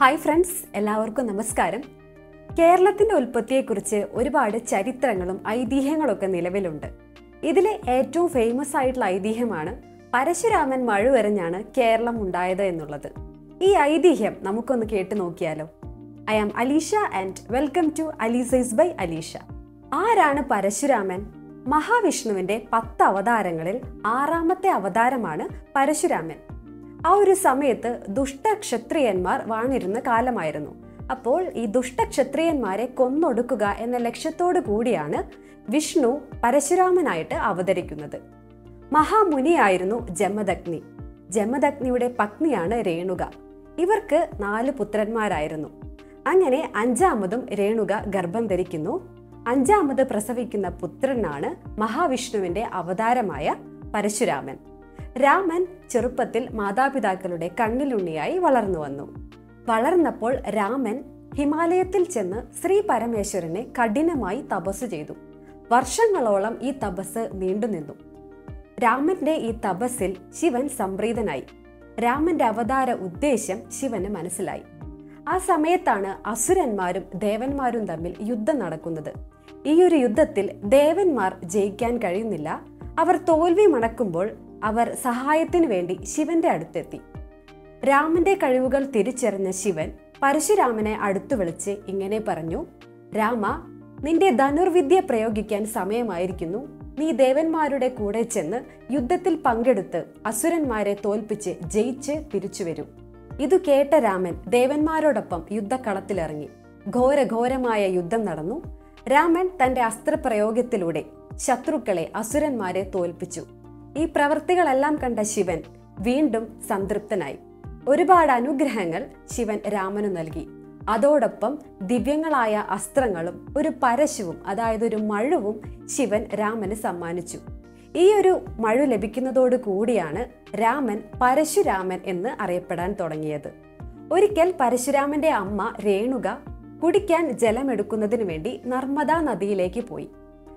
Hi friends, എല്ലാവർക്കും നമസ്കാരം. കേരളത്തിൻ്റെ ഉൽപ്പത്തിയെക്കുറിച്ച് ഒരുപാട് ചരിത്രങ്ങളും ഐതിഹ്യങ്ങളൊക്കെ നിലവിലുണ്ട്. ഇതിലെ ഏറ്റവും ഫേമസ് ആയിട്ടുള്ള ഐതിഹ്യമാണ് പരശുരാമൻ മഴുവെറിഞ്ഞാണ് കേരളം ഉണ്ടായത് എന്നുള്ളത്. ഈ ഐതിഹ്യം നമുക്കൊന്ന് കേട്ടു നോക്കിയാലോ. I am Alisha and welcome to aliSays by Alisha. ആരാണ് പരശുരാമൻ? മഹാവിഷ്ണുവിൻ്റെ 10 അവതാരങ്ങളിൽ 6ാമത്തെ അവതാരമാണ് പരശുരാമൻ. ആ ഒരു സമയത്ത് ദുഷ്ടക്ഷത്രിയന്മാർ വാണിരുന്ന കാലമായിരുന്നു. അപ്പോൾ ഈ ദുഷ്ടക്ഷത്രിയന്മാരെ കൊന്നൊടുക്കുക എന്ന ലക്ഷ്യത്തോടു കൂടിയാണ് വിഷ്ണു പരശുരാമനായിട്ട് അവതരിക്കുന്നത്. മഹാമുനിയായിരുന്നു ജമദഗ്നി. ജമദഗ്നിയുടെ പത്നിയാണ് രേണുക. ഇവർക്ക് 4 പുത്രന്മാരായിരുന്നു. അങ്ങനെ 5ാമതും രേണുക ഗർഭം ധരിക്കുന്നു. 5ാമത് പ്രസവിക്കുന്ന പുത്രനാണ് മഹാവിഷ്ണുവിൻ്റെ അവതാരമായ പരശുരാമൻ. രാമൻ ചെറുപ്പത്തിൽ മാതാപിതാക്കളുടെ കണ്ണിലുണ്ണിയായി വളർന്നു വന്നു. വളർന്നപ്പോൾ രാമൻ ഹിമാലയത്തിൽ ചെന്ന് ശ്രീ പരമേശ്വരനെ കഠിനമായി തപസ് ചെയ്തു. വർഷങ്ങളോളം ഈ തപസ് നീണ്ടുനിന്നു. രാമന്റെ ഈ തപസ്സിൽ ശിവൻ സംപ്രീതനായി. രാമന്റെ അവതാര ഉദ്ദേശം ശിവന് മനസ്സിലായി. ആ സമയത്താണ് അസുരന്മാരും ദേവന്മാരും തമ്മിൽ യുദ്ധം നടക്കുന്നത്. ഈ ഒരു യുദ്ധത്തിൽ ദേവന്മാർ ജയിക്കാൻ കഴിയുന്നില്ല. അവർ തോൽവി മണക്കുമ്പോൾ അവർ സഹായത്തിനു വേണ്ടി ശിവന്റെ അടുത്തെത്തി. രാമന്റെ കഴിവുകൾ തിരിച്ചറിഞ്ഞ ശിവൻ പരശുരാമനെ അടുത്തു വിളിച്ച് ഇങ്ങനെ പറഞ്ഞു: രാമ, നിന്റെ ധനുർവിദ്യ പ്രയോഗിക്കാൻ സമയമായിരിക്കുന്നു. നീ ദേവന്മാരുടെ കൂടെ ചെന്ന് യുദ്ധത്തിൽ പങ്കെടുത്ത് അസുരന്മാരെ തോൽപ്പിച്ച് ജയിച്ച് തിരിച്ചു വരൂ. ഇതു കേട്ട രാമൻ ദേവന്മാരോടൊപ്പം യുദ്ധക്കളത്തിലിറങ്ങി. ഘോരമായ യുദ്ധം നടന്നു. രാമൻ തന്റെ അസ്ത്രപ്രയോഗത്തിലൂടെ ശത്രുക്കളെ, അസുരന്മാരെ തോൽപ്പിച്ചു. ഈ പ്രവൃത്തികളെല്ലാം കണ്ട ശിവൻ വീണ്ടും സംതൃപ്തനായി. ഒരുപാട് അനുഗ്രഹങ്ങൾ ശിവൻ രാമനു നൽകി. അതോടൊപ്പം ദിവ്യങ്ങളായ അസ്ത്രങ്ങളും ഒരു പരശുവും, അതായത് ഒരു മഴുവും ശിവൻ രാമന് സമ്മാനിച്ചു. ഈ ഒരു മഴു ലഭിക്കുന്നതോടു കൂടിയാണ് രാമൻ പരശുരാമൻ എന്ന് അറിയപ്പെടാൻ തുടങ്ങിയത്. ഒരിക്കൽ പരശുരാമന്റെ അമ്മ രേണുക കുടിക്കാൻ ജലമെടുക്കുന്നതിന് വേണ്ടി നർമ്മദാ നദിയിലേക്ക് പോയി.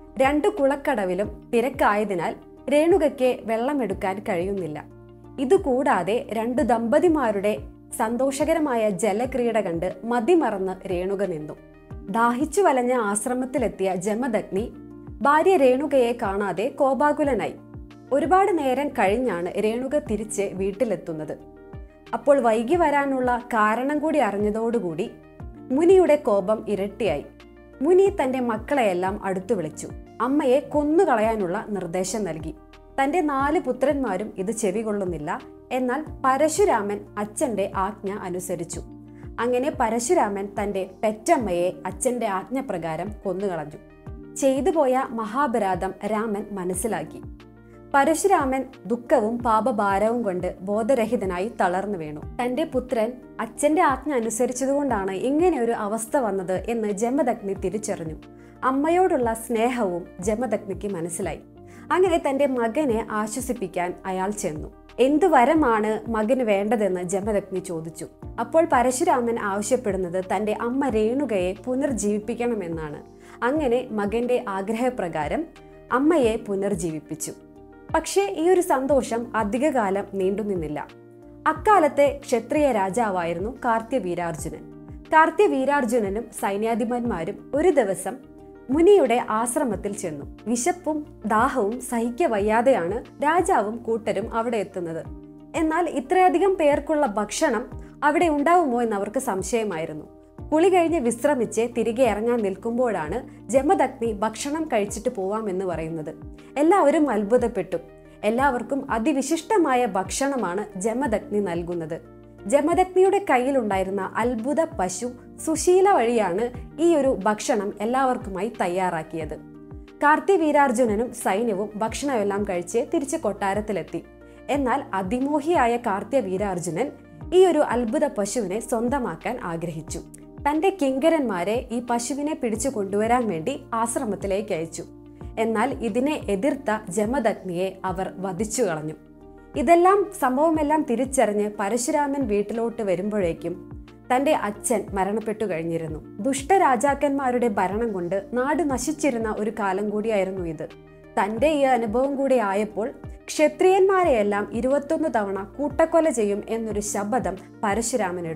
2 കുളക്കടവിലും തിരക്കായതിനാൽ രേണുകയ്ക്ക് വെള്ളമെടുക്കാൻ കഴിയുന്നില്ല. ഇതുകൂടാതെ 2 ദമ്പതിമാരുടെ സന്തോഷകരമായ ജലക്രീഡ കണ്ട് മതിമറന്ന് രേണുക നിന്നു. ദാഹിച്ചു വലഞ്ഞ ആശ്രമത്തിലെത്തിയ ജമദഗ്നി ഭാര്യ രേണുകയെ കാണാതെ കോപാകുലനായി. ഒരുപാട് നേരം കഴിഞ്ഞാണ് രേണുക തിരിച്ച് വീട്ടിലെത്തുന്നത്. അപ്പോൾ വൈകി വരാനുള്ള കാരണം കൂടി അറിഞ്ഞതോടുകൂടി മുനിയുടെ കോപം ഇരട്ടിയായി. മുനി തന്റെ മക്കളെയെല്ലാം അടുത്തു വിളിച്ചു. അമ്മയെ കൊന്നുകളയാനുള്ള നിർദ്ദേശം നൽകി. തന്റെ 4 പുത്രന്മാരും ഇത് ചെവികൊള്ളുന്നില്ല. എന്നാൽ പരശുരാമൻ അച്ഛന്റെ ആജ്ഞ അനുസരിച്ചു. അങ്ങനെ പരശുരാമൻ തന്റെ പെറ്റമ്മയെ അച്ഛന്റെ ആജ്ഞപ്രകാരം കൊന്നുകളഞ്ഞു. ചെയ്തുപോയ മഹാപരാധം രാമൻ മനസ്സിലാക്കി. പരശുരാമൻ ദുഃഖവും പാപഭാരവും കൊണ്ട് ബോധരഹിതനായി തളർന്നു വീണു. തന്റെ പുത്രൻ അച്ഛന്റെ ആജ്ഞ അനുസരിച്ചതുകൊണ്ടാണ് ഇങ്ങനെ ഒരു അവസ്ഥ വന്നത് എന്ന് ജമദഗ്നി തിരിച്ചറിഞ്ഞു. അമ്മയോടുള്ള സ്നേഹവും ജമദഗ്നിക്ക് മനസ്സിലായി. അങ്ങനെ തന്റെ മകനെ ആശ്വസിപ്പിക്കാൻ അയാൾ ചെന്നു. എന്തു വരമാണ് മകന് വേണ്ടതെന്ന് ജമദഗ്നി ചോദിച്ചു. അപ്പോൾ പരശുരാമൻ ആവശ്യപ്പെടുന്നത് തന്റെ അമ്മ രേണുകയെ പുനർജീവിപ്പിക്കണമെന്നാണ്. അങ്ങനെ മകന്റെ ആഗ്രഹപ്രകാരം അമ്മയെ പുനർജീവിപ്പിച്ചു. പക്ഷേ ഈ ഒരു സന്തോഷം അധികകാലം നീണ്ടുനിന്നില്ല. അക്കാലത്തെ ക്ഷത്രിയ രാജാവായിരുന്നു കാർത്യവീരാർജുനൻ. കാർത്യവീരാർജുനനും സൈന്യാധിപന്മാരും ഒരു ദിവസം മുനിയുടെ ആശ്രമത്തിൽ ചെന്നു. വിശപ്പും ദാഹവും സഹിക്കവയ്യാതെയാണ് രാജാവും കൂട്ടരും അവിടെ എത്തുന്നത്. എന്നാൽ ഇത്രയധികം പേർക്കുള്ള ഭക്ഷണം അവിടെ ഉണ്ടാവുമോ എന്ന് അവർക്ക് സംശയമായിരുന്നു. കുളി കഴിഞ്ഞ് വിശ്രമിച്ച് തിരികെ ഇറങ്ങാൻ നിൽക്കുമ്പോഴാണ് ജമദഗ്നി ഭക്ഷണം കഴിച്ചിട്ട് പോവാമെന്ന് പറയുന്നത്. എല്ലാവരും അത്ഭുതപ്പെട്ടു. എല്ലാവർക്കും അതിവിശിഷ്ടമായ ഭക്ഷണമാണ് ജമദഗ്നി നൽകുന്നത്. ജമദഗ്നിയുടെ കയ്യിലുണ്ടായിരുന്ന അത്ഭുത പശു സുശീല വഴിയാണ് ഈ ഒരു ഭക്ഷണം എല്ലാവർക്കുമായി തയ്യാറാക്കിയത്. കാർത്യവീരാർജുനനും സൈന്യവും ഭക്ഷണമെല്ലാം കഴിച്ച് തിരിച്ച് കൊട്ടാരത്തിലെത്തി. എന്നാൽ അതിമോഹിയായ കാർത്യവീരാർജുനൻ ഈ ഒരു അത്ഭുത പശുവിനെ സ്വന്തമാക്കാൻ ആഗ്രഹിച്ചു. തന്റെ കിങ്കരന്മാരെ ഈ പശുവിനെ പിടിച്ചു കൊണ്ടുവരാൻ വേണ്ടി ആശ്രമത്തിലേക്ക് അയച്ചു. എന്നാൽ ഇതിനെ എതിർത്ത ജമദഗ്നിയെ അവർ വധിച്ചു കളഞ്ഞു. ഇതെല്ലാം സംഭവമെല്ലാം തിരിച്ചറിഞ്ഞ് പരശുരാമൻ വീട്ടിലോട്ട് വരുമ്പോഴേക്കും തന്റെ അച്ഛൻ മരണപ്പെട്ടു കഴിഞ്ഞിരുന്നു. ദുഷ്ടരാജാക്കന്മാരുടെ ഭരണം കൊണ്ട് നാട് നശിച്ചിരുന്ന ഒരു കാലം കൂടിയായിരുന്നു ഇത്. തന്റെ ഈ അനുഭവം കൂടി ആയപ്പോൾ ക്ഷത്രിയന്മാരെയെല്ലാം 21 തവണ കൂട്ടക്കൊല ചെയ്യും എന്നൊരു ശപഥം പരശുരാമൻ എടുത്തു.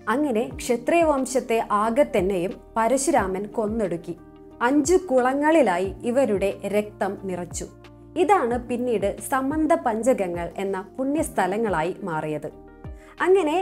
അങ്ങനെ ക്ഷത്രിയ വംശത്തെ ആകെ തന്നെയും പരശുരാമൻ കൊന്നൊടുക്കി. 5 കുളങ്ങളിലായി ഇവരുടെ രക്തം നിറച്ചു. ഇതാണ് പിന്നീട് സമന്ത പഞ്ചകങ്ങൾ എന്ന പുണ്യസ്ഥലങ്ങളായി മാറിയത്. അങ്ങനെ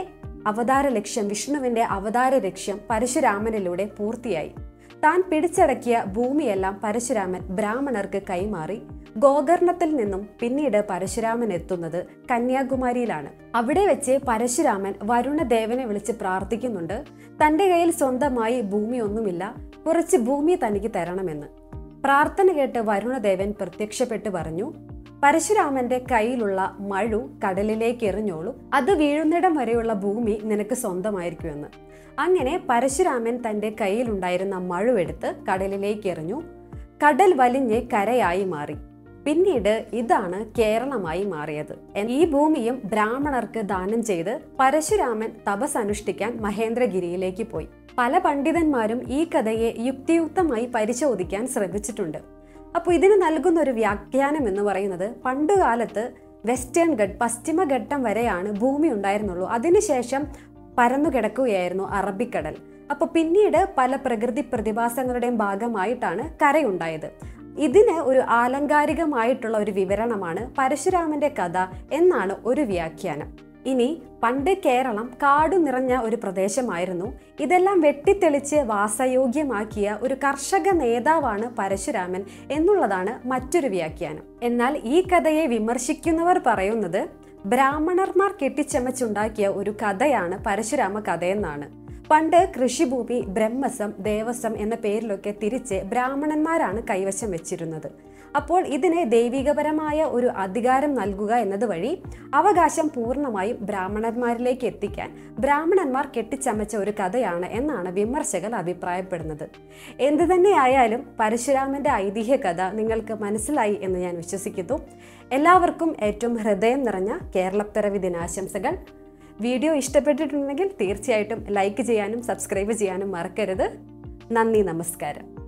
വിഷ്ണുവിന്റെ അവതാര ലക്ഷ്യം പരശുരാമനിലൂടെ പൂർത്തിയായി. താൻ പിടിച്ചടക്കിയ ഭൂമിയെല്ലാം പരശുരാമൻ ബ്രാഹ്മണർക്ക് കൈമാറി. ഗോകർണത്തിൽ നിന്നും പിന്നീട് പരശുരാമൻ എത്തുന്നത് കന്യാകുമാരിയിലാണ്. അവിടെ വെച്ച് പരശുരാമൻ വരുണദേവനെ വിളിച്ച് പ്രാർത്ഥിക്കുന്നുണ്ട്. തൻ്റെ കയ്യിൽ സ്വന്തമായി ഭൂമിയൊന്നുമില്ല, കുറച്ച് ഭൂമി തനിക്ക് തരണമെന്ന്. പ്രാർത്ഥന കേട്ട് വരുണദേവൻ പ്രത്യക്ഷപ്പെട്ടു പറഞ്ഞു, പരശുരാമന്റെ കയ്യിലുള്ള മഴു കടലിലേക്ക് എറിഞ്ഞോളൂ, അത് വീഴുന്നിടം വരെയുള്ള ഭൂമി നിനക്ക് സ്വന്തമായിരിക്കുമെന്ന്. അങ്ങനെ പരശുരാമൻ തൻ്റെ കയ്യിലുണ്ടായിരുന്ന മഴുവെടുത്ത് കടലിലേക്ക് എറിഞ്ഞു. കടൽ വലിഞ്ഞ് കരയായി മാറി. പിന്നീട് ഇതാണ് കേരളമായി മാറിയത്. ഈ ഭൂമിയും ബ്രാഹ്മണർക്ക് ദാനം ചെയ്ത് പരശുരാമൻ തപസ് അനുഷ്ഠിക്കാൻ മഹേന്ദ്രഗിരിയിലേക്ക് പോയി. പല പണ്ഡിതന്മാരും ഈ കഥയെ യുക്തിയുക്തമായി പരിശോധിക്കാൻ ശ്രമിച്ചിട്ടുണ്ട്. അപ്പോൾ ഇതിന് നൽകുന്ന ഒരു വ്യാഖ്യാനം എന്ന് പറയുന്നത്, പണ്ടുകാലത്ത് വെസ്റ്റേൺ പശ്ചിമഘട്ടം വരെയാണ് ഭൂമി ഉണ്ടായിരുന്നുള്ളൂ. അതിനുശേഷം പരന്നു കിടക്കുകയായിരുന്നു അറബിക്കടൽ. അപ്പോൾ പിന്നീട് പല പ്രകൃതി പ്രതിഭാസങ്ങളുടെയും ഭാഗമായിട്ടാണ് കരയുണ്ടായത്. ഇതിന് ഒരു ആലങ്കാരികമായിട്ടുള്ള ഒരു വിവരണമാണ് പരശുരാമന്റെ കഥ എന്നാണ് ഒരു വ്യാഖ്യാനം. ഇനി പണ്ട് കേരളം കാടു നിറഞ്ഞ ഒരു പ്രദേശമായിരുന്നു. ഇതെല്ലാം വെട്ടിത്തെളിച്ച് വാസയോഗ്യമാക്കിയ ഒരു കർഷക നേതാവാണ് പരശുരാമൻ എന്നുള്ളതാണ് മറ്റൊരു വ്യാഖ്യാനം. എന്നാൽ ഈ കഥയെ വിമർശിക്കുന്നവർ പറയുന്നത് ബ്രാഹ്മണർമാർ കെട്ടിച്ചമച്ചുണ്ടാക്കിയ ഒരു കഥയാണ് പരശുരാമ കഥയെന്നാണ്. പണ്ട് കൃഷിഭൂമി ബ്രഹ്മസം, ദേവസം എന്ന പേരിലൊക്കെ തിരിച്ച് ബ്രാഹ്മണന്മാരാണ് കൈവശം വെച്ചിരുന്നത്. അപ്പോൾ ഇതിന് ദൈവികപരമായ ഒരു അധികാരം നൽകുക എന്നത് വഴി അവകാശം പൂർണ്ണമായും ബ്രാഹ്മണന്മാരിലേക്ക് എത്തിക്കാൻ ബ്രാഹ്മണന്മാർ കെട്ടിച്ചമച്ച ഒരു കഥയാണ് എന്നാണ് വിമർശകർ അഭിപ്രായപ്പെടുന്നത്. എന്തു തന്നെയായാലും പരശുരാമന്റെ ഐതിഹ്യ കഥ നിങ്ങൾക്ക് മനസ്സിലായി എന്ന് ഞാൻ വിശ്വസിക്കുന്നു. എല്ലാവർക്കും ഏറ്റവും ഹൃദയം നിറഞ്ഞ കേരളപ്പിറവി ദിനാശംസകൾ. വീഡിയോ ഇഷ്ടപ്പെട്ടിട്ടുണ്ടെങ്കിൽ തീർച്ചയായിട്ടും ലൈക്ക് ചെയ്യാനും സബ്സ്ക്രൈബ് ചെയ്യാനും മറക്കരുത്. നന്ദി, നമസ്കാരം.